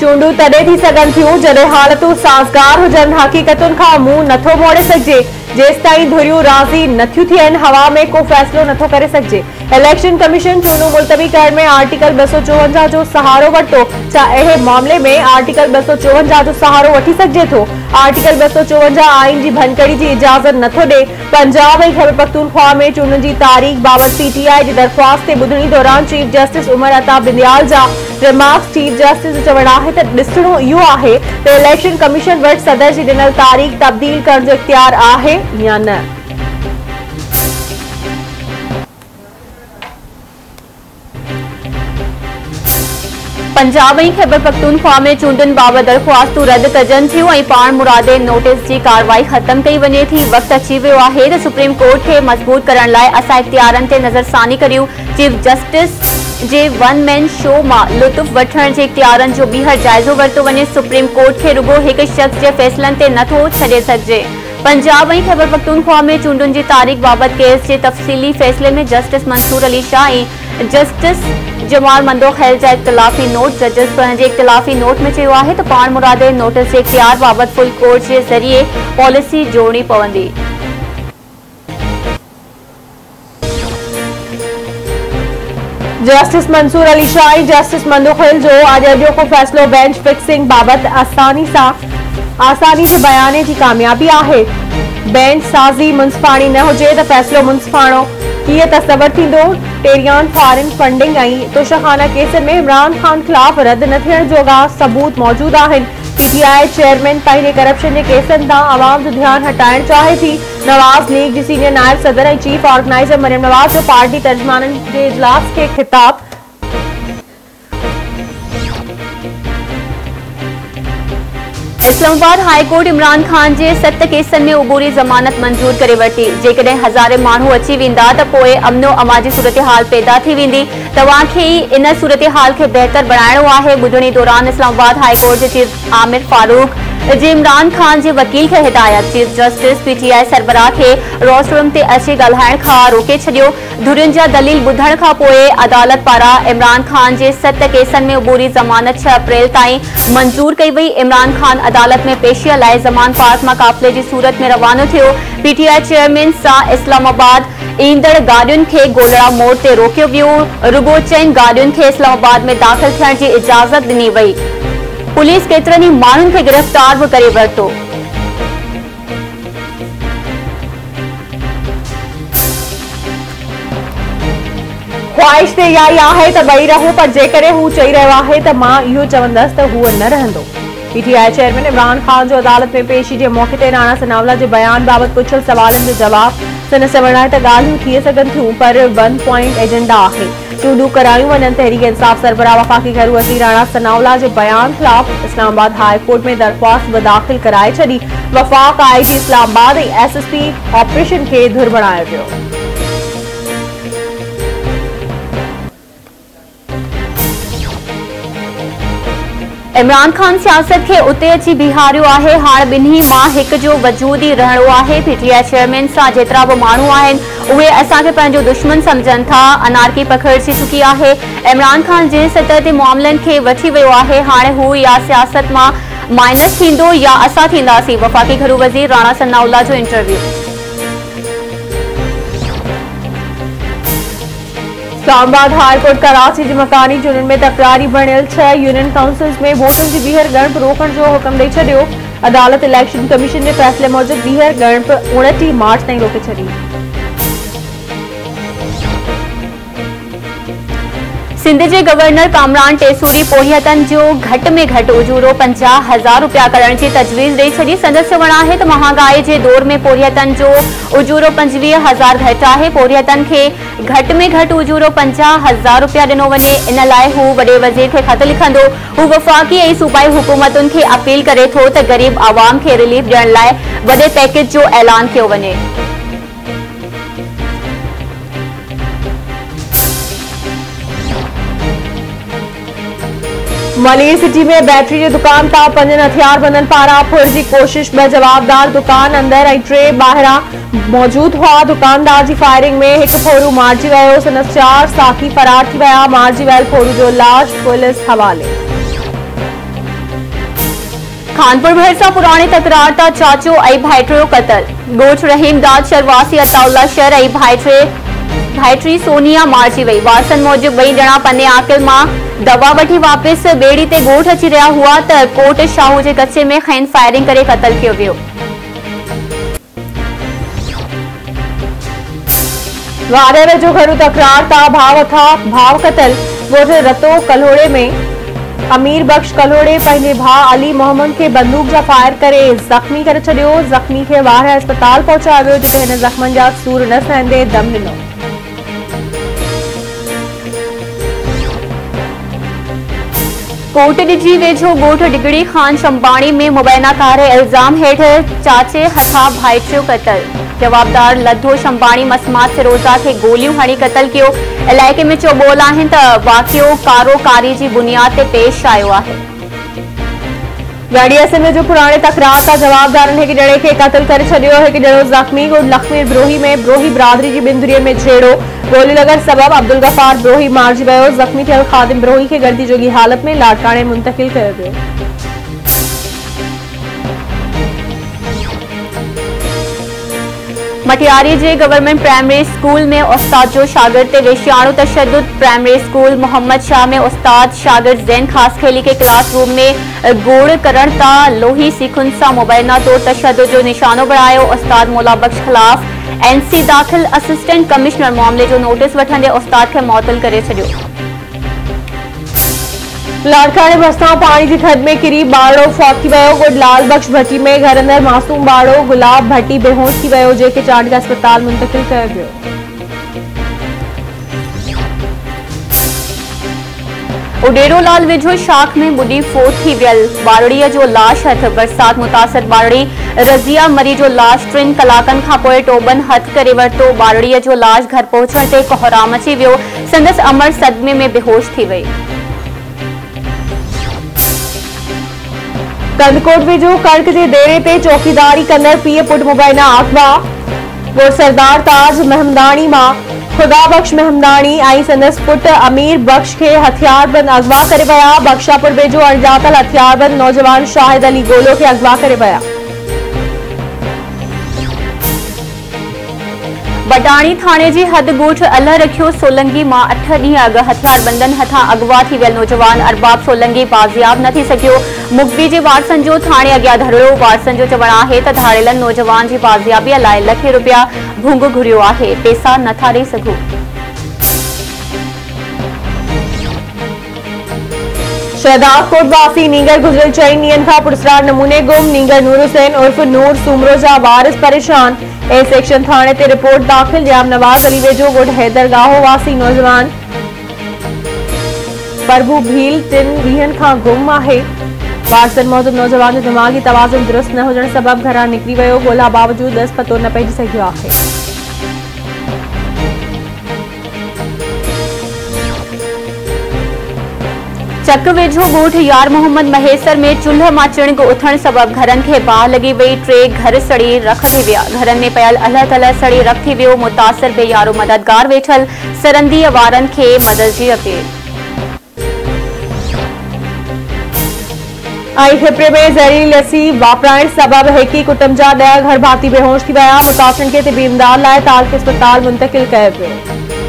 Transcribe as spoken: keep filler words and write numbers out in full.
चूंडू तॾहिं थी सघनि थियूं जॾहिं हालतूं साज़गार हुजनि। हक़ीक़तुनि खां मुंहुं नथो मोड़े सघिजे। जेसिताईं धुरियूं राज़ी नथियूं थियनि, हवा में को फ़ैसिलो नथो करे सघिजे। इलेक्शन कमीशन चूंडू मुलतवी करण में आर्टिकल ॿ सौ चोवंजाह जो सहारो वरितो। छा अहिड़े मामले में आर्टिकल ॿ सौ चोवंजाह जो सहारो वठी सघिजे थो? आर्टिकल ॿ सौ चोवंजाह आइन जी भनकड़ी जी इजाज़त नथो ॾे। पंजाब ऐं खैबर पख्तूनख्वा में चूंडुनि जी तारीख़ बाबति पीटीआई जी दरख़्वास्त ते ॿुधणी दौरान चीफ जस्टिस उमर अता बिंदियाल जा रिमार्क्स। चीफ जस्टिस जो चवणु आहे त ॾिसणो इहो आहे त इलेक्शन कमीशन वटि सदर जी ॾिनल तारीख़ तब्दील करण जो इख्तियार आहे या न। पंजाब ऐं खैबर पख्तूनख्वा में चूंडुनि बाबति दरख़्वास्तूं रद्द कजनि थियूं ऐं पाण मुरादे नोटिस जी कार्रवाई ख़त्म कई वञे थी। वक़्तु अची वियो आहे त सुप्रीम कोर्ट खे मज़बूत करण लाइ असां इख्तियारनि ते नज़रसानी करियूं। चीफ जस्टिस जे वन मैन शो मां लुत्फ़ वठण जे इख्तियारनि जो ॿीहर जाइज़ो वरितो वञे। सुप्रीम कोर्ट खे रुगो हिक शख़्स जे फ़ैसिलनि ते नथो छॾे सघिजे। पंजाब ऐं खैबर पख्तूनख्वा में चूंडुनि जी तारीख़ बाबति केस जे तफ़सीली फ़ैसिले में जस्टिस मंसूर अली शाह ऐं जस्टिस जमाल मंदोखैल जा इख़्तिलाफ़ी नोट। जजिस पंहिंजे इख़्तिलाफ़ी नोट में चयो आहे त पाण मुरादे नोटिस जे इख्तियार बाबति फुल कोर्ट जे ज़रिए पॉलिसी जोड़नी पवंदी। जस्टिस मंसूर अली शाह ऐं जस्टिस मंदोखैल जो अॼु अॼोको फ़ैसिलो बेंच फिक्सिंग बाबति आसानी सां आसानी जे बयाने जी कामयाबी आहे। बेंच साज़ी मुंसिफ़ाणी न हुजे त फ़ैसिलो मुंसिफ़ाणो कीअं तस्वर थींदो। टेरियान फॉरेन फंडिंग ऐं तोशाखाना केसनि में इमरान खान ख़िलाफ़ रद्द न थियण जोगा सबूत मौजूद आहिनि। पीटीआई चेयरमैन पंहिंजे करप्शन जे केसनि तां अवाम जो ध्यानु हटाइण चाहे थी। नवाज़ लीग जी सीनियर नायब सदर ऐं चीफ ऑर्गेनाइज़र मरियम नवाज़ जो पार्टी तर्जुमाननि जे इजलास खे ख़िताब। इस्लामाबाद हाई कोर्ट इमरान खान जे सत केसनि में उबूरी ज़मानत मंजूर करे वरिती। जेकॾहिं हज़ारे माण्हू अची वेंदा त पोइ अमनो अमा जी सूरतहाल पैदा थी वेंदी। तव्हां खे ई इन सूरतहाल खे बहितर बणाइणो आहे। ॿुधणी दौरान इस्लामाबाद हाई कोर्ट जे चीफ आमिर फारूक जे इमरान खान जे वकील खे हिदायत। चीफ जस्टिस पीटीआई सरबराह खे रोस्ट रूम ते अची ॻाल्हाइण खां रोके छॾियो। धुरियुनि जा दलील ॿुधण खां पोइ अदालत पारां इमरान खान जे सत केसनि में उबूरी ज़मानत छह अप्रैल ताईं मंजूर कई वई। इमरान खान अदालत में पेशीअ लाइ ज़मान पार्क मां काफ़िले जी सूरत में रवानो थियो। पीटीआई चेयरमैन सां इस्लामाबाद ईंदड़ गाॾियुनि खे गोलड़ा मोड़ ते रोकियो वियो। रुगो चइनि गाॾियुनि खे इस्लामाबाद में दाख़िल थियण जी इजाज़त ॾिनी वई। पुलिस केतिरनि ई माण्हुनि खे गिरफ़्तार बि करे वरितो। ख़्वाहिश ते इहा ई आहे त ॿई रहूं, पर जेकॾहिं हू चई रहियो आहे त मां इहो चवंदसि त हूअ न रहंदो। पीटीआई चेयरमैन इमरान खान जो अदालत में पेशी जे मौक़े ते राणा सनावला जे बयान बाबति पुछियल सवालनि जो जवाब। संदसि चवणु आहे त ॻाल्हियूं थी सघनि थियूं, पर वन पॉइंट एजेंडा आहे। चूंडू करायूं वञनि। तहरीक इंसाफ सरबराह वफ़ाक़ी घरू वज़ीर राणा सनावला जे बयान ख़िलाफ़ इस्लामाबाद हाई कोर्ट में दरख़्वास्त बि दाख़िल कराए छॾी। वफ़ाक़ आईजी इस्लामाबाद ऐं एसएसपी ऑपरेशन खे धुर बणायो वियो। इमरान खान सियासत खे उते अची बीहारियो आहे। हाणे ॿिन्ही मां हिक जो वजूद ई रहणो आहे। पीटीआई चेयरमैन सां जेतिरा बि माण्हू आहिनि उहे असांखे पंहिंजो दुश्मन सम्झनि था। अनारकी पखिड़िजी चुकी आहे। इमरान खान जे सतह ते मामलनि खे वठी वियो आहे। हाणे हू या सियासत मां माइनस थींदो या असां थींदासीं। वफ़ाक़ी घरू वज़ीर राणा सनाउल्लाह जो interview. Islamabad high court Karachi जी मकानी चूंडुनि में तकरारी बणियल छह यूनियन काउंसिल्स में वोटनि जी ॿीहर ॻणप रोकण जो हुकुम ॾेई छॾियो। अदालत इलेक्शन कमीशन जे फ़ैसिले मूजिबि ॿीहर ॻणप उणटीह मार्च ताईं रोके छॾी। सिंध जे गवर्नर कामरान टेसूरी पोरियतनि जो घटि में घटि उजूरो पंजाह हज़ार रुपया करण जी तजवीज़ ॾेई छॾी। संदसि चवणु आहे त महांगाई जे दौर में पोरियतनि जो उजूरो पंजवीह हज़ार घटि आहे। पोरियतनि खे घटि में घटि उजूरो पंजाह हज़ार रुपया ॾिनो वञे। इन लाइ हू वॾे वज़ीर खे ख़त लिखंदो। हू वफ़ाक़ी ऐं सूबाई हुकूमतुनि खे अपील करे थो त ग़रीब आवाम खे रिलीफ ॾियण लाइ वॾे पैकेज जो ऐलान कयो वञे। मलिर सिटी में बैटरी जे दुकान तां पंजनि हथियारबंदनि पारां फुर जी कोशिश। ॿ जवाबदार दुकान अंदर ऐं टे ॿाहिरां मौजूद हुआ। दुकानदार जी फायरिंग में हिकु फोरू मारिजी वियो। संदसि चार साथी फरार थी विया। मारिजी वियल फोरू जो लाश पुलिस हवाले। खानपुर भरसा पुराने तकरार ता चाचो आई भाईटरो कतल गोठ रहीमदाद शरवासी अताउल्ला शहर आई भाईटरे भाईटरी सोनिया मारजी वही वारसन मूजिब वही जणा पन्ने आकिल मां दवा वठी वापस बेड़ी ते गोठ अची रहा हुआ त कोट शाहू जे कच्चे में खैन फायरिंग करे कतल कियो वियो। वारे में जो घरू तकरार ता भाव था भाव कतल गोठ रतो कल्होड़े में अमीर बख्श कल्होड़े पंहिंजे भाउ अली मोहम्मद के बंदूक जा फायर करे जख्मी करे छॾियो। जख्मी खे ॿाहिरि अस्पताल पहुचायो वियो जिते हिन जख्मनि जा सूर न सहंदे दम ॾिनो। कोट डिजी वेझो गोठ डिगड़ी खान शंबाणी में मुबैना कार इल्जाम हेठ चाचे हथा भाईटियो कतल जवाबदार लद्धो शंबाणी मसमात फिरोजा के गोलियों हणी कतल कियो। इलाइके में चोबोल आहिनि त वाक़ियो कारोकारी जी बुनियाद ते पेश आयो आहे। गाड़िया सिंध जो पुराने तकरार का जवाबदार हिक जणे खे कतल करे छॾियो। हिक जणो ज़ख्मी गुड लखमीर ब्रोही में ब्रोही बिरादरी जी बिंदुरीअ में छेड़ो गोली लगण सबब अब्दुल गफार ब्रोही मारिजी वियो। ज़ख्मी थियल ख़ादिम ब्रोही खे गर्दी जोगी हालत में लाड़काणे मुंतकिल कयो वियो। मटियारी जे गवर्नमेंट प्राइमरी स्कूल में उस्ताद जो शागिर्द ते वेश्याणु तशद्दुद। प्राइमरी स्कूल मोहम्मद शाह में उस्ताद शागिर्द ज़ैन खास खेली के क्लासरूम में गोड़ करण ता लोही सीखुन सा मुबैना तौर तशद्दुद जो निशानो बढ़ायो। उस्ताद मौला बख्श खिलाफ एनसी दाखिल असिस्टेंट कमिश्नर मामले जो नोटिस वठंदे उस्ताद खे मुअत्तल करे छॾियो। लाड़काणे भरिसां पानी की थधि में किरी बाड़ो फौत थी वियो। गुड लाल बख्श भट्टी में घर अंदर मासूम बाड़ो गुलाब भट्टी बेहोश थी वियो जेके चांडिका अस्पताल मुंतकिल कयो वियो। उडेरो लाल वेझो शाख में बुढ़ी फोत थी वियल बारड़ीअ जो लाश हथ बरसात मुतासिर बारड़ी रज़िया मरी जो लाश टिन कलाकनि खां पोइ टोबन हथ करे वरितो। बारड़ीअ जो लाश घर पहुचण ते कोहराम अची वियो। संदसि अमर सदमे में बेहोश थी वई। कंदकोट वेझो कणक जे डेरे ते चौकीदारी कंदड़ पीउ पुट मुबैना अगवा गोड़ सरदार ताज महमदानी मां खुदा बख्श महमदानी ऐं संदसि पुट अमीर बख्श खे हथियारबंद अगवा करे विया। बख्शापुर वेझो अणॼातल हथियारबंद नौजवान शाहिद अली गोलो खे अगवा करे विया। बटाणी थाने जी हद गोठ अलह रखियो सोलंगी मां अठ ॾींहं अॻु हथियारबंदनि हथां अगवा थी वियल नौजवान अरबाब सोलंगी बाज़ियाब न थी सघियो। मुखबी जे वारसनि जो थाणे अॻियां धरणो। वारसनि जो चवणु आहे त धाड़ेलनि नौजवान जी बाज़ियाबीअ लाइ लखे रुपया भुंग घुरियो आहे पैसा नथा ॾेई सघूं। शहदाद कोटवासी नींगर गुज़िरियल चइनि ॾींहनि खां पुरस्कार नमूने गुम। नींगर नूर हुसैन उर्फ नूर सूमरो जा वारिस परेशान। ए सेक्शन थाने ते रिपोर्ट दाखिल। जाम नवाज अली वेझो गुड हैदरगाहो वासी नौजवान प्रभु भील टिन ॾींहनि खां गुम आहे। वारसनि मौजूद नौजवान जो दिमाग़ी तवाज़ुन दुरुस्त न हुजण सबब घरां निकिरी वियो। ॻोल्हा बावजूद दस पतो न पइजी सघियो आहे। चक वेझो गोठ यार मोहम्मद महेसर में चुल्ह मां चिणग उथण सबब घरनि खे बाहि लगी वई। टे घर सड़ी रख थी विया। घरनि में पयल अल्ह तलह सड़ी रख थी वियो। मुतासिर बेयारो मददगार वेठल सरंदीअ वारनि खे मदद जी अपील। ऐं हिपरे में ज़हरीली लस्सी वापराइण सबब हिक ई कुटुंब जा ॾह घर भाती बेहोश थी विया। मुतासिरनि खे तिबी इमदाद लाइ तालक अस्पताल मुंतकिल कयो वियो।